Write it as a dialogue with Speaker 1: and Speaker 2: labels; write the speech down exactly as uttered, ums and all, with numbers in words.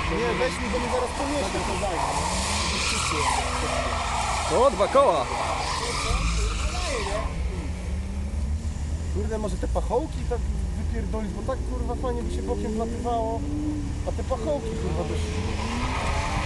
Speaker 1: Nie, weź mi, bo mi zaraz poniesie.
Speaker 2: O, dwa koła.
Speaker 1: Kurde, może te pachołki tak wypierdolić, bo tak kurwa fajnie by się bokiem wlatywało. A te pachołki kurwa też...